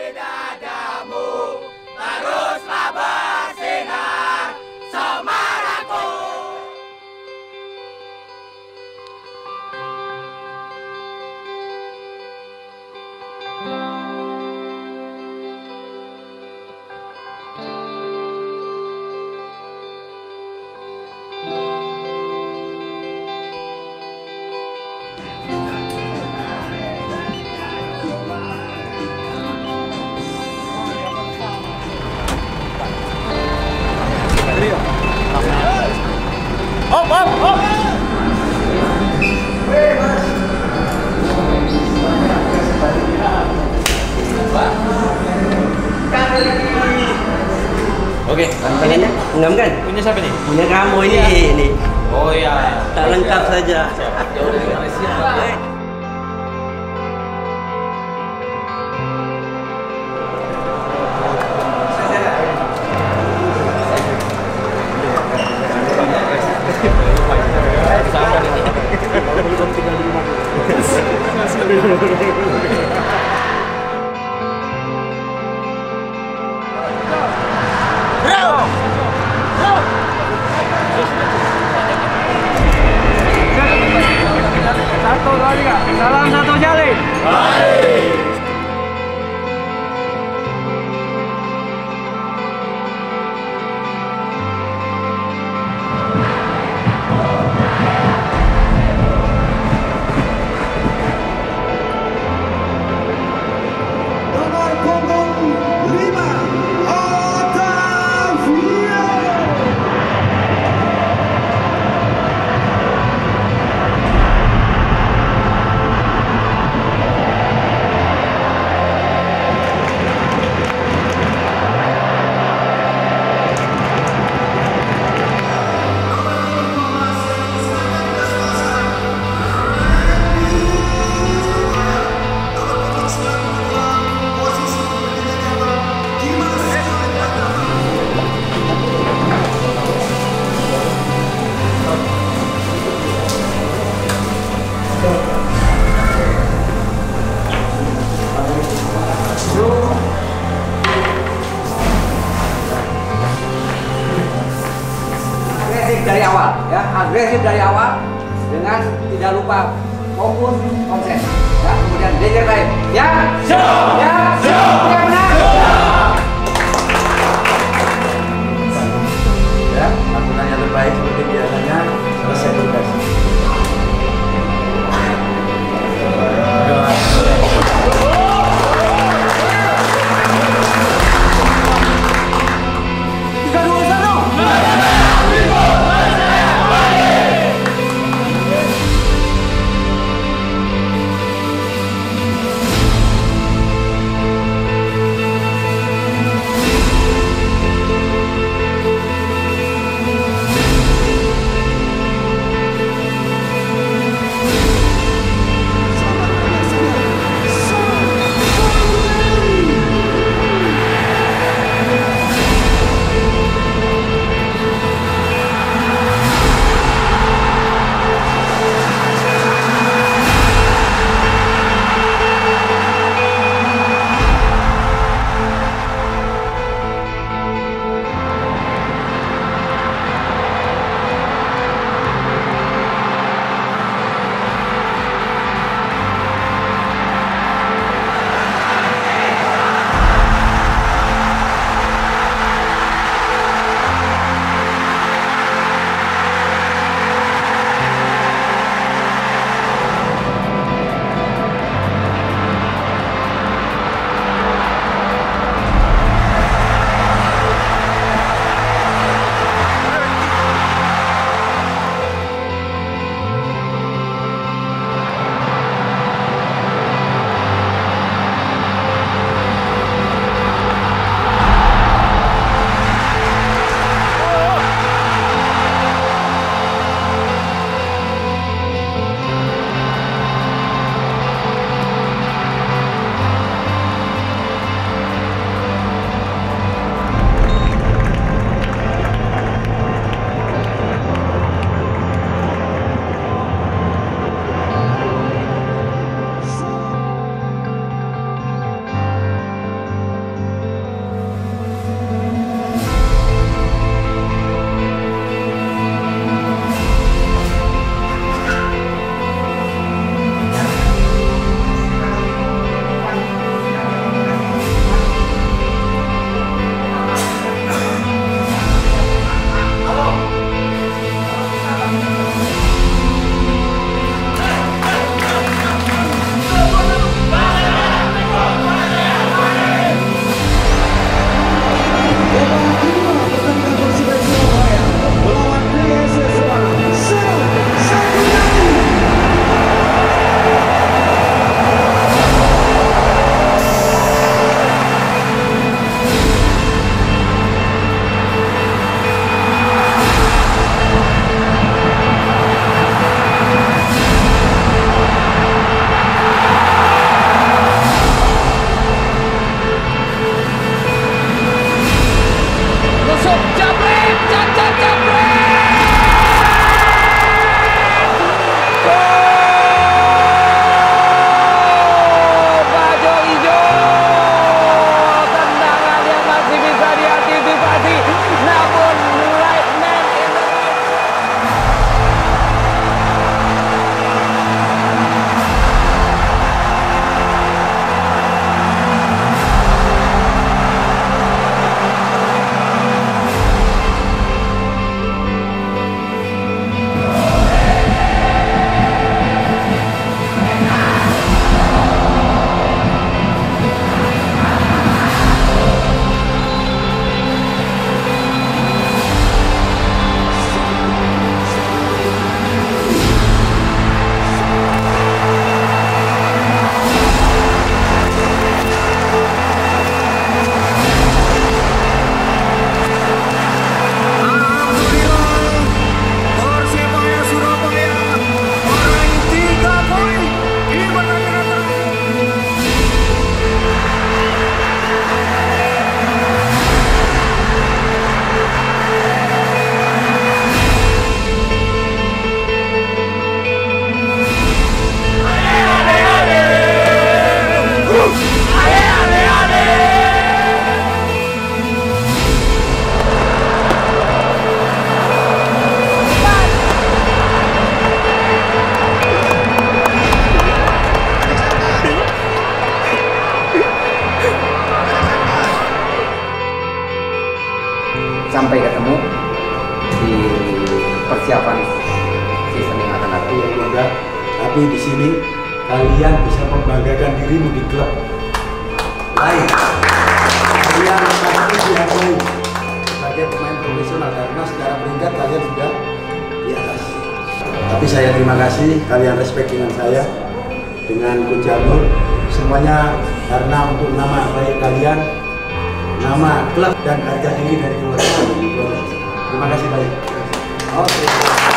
dadamu, teruslah bersinar semangatku. Oke, ini Enam kan? punya siapa nih? Punya kamu ini. Oh iya, Tak lengkap saja. jauh dari Malaysia. Satu, dua, tiga. Salam satu jalin. Nomor punggung 5, Otavio. Agresif dari awal, ya, agresif dari awal dengan tidak lupa fokus konsen, ya, kemudian danger time, ya, ya, ya, benar, ya, lakukan yang terbaik seperti biasanya, selesai tugas. persiapan season yang akan datang. Semoga, tapi di sini kalian bisa membanggakan dirimu di klub lain. Kalian pasti diakui sebagai pemain profesional karena secara peringkat kalian sudah di atas. Tapi saya terima kasih kalian respect dengan saya, dengan Coach Jamur, semuanya karena untuk nama baik kalian, nama klub dan harga diri dari keluarga. Terima kasih banyak. Oke.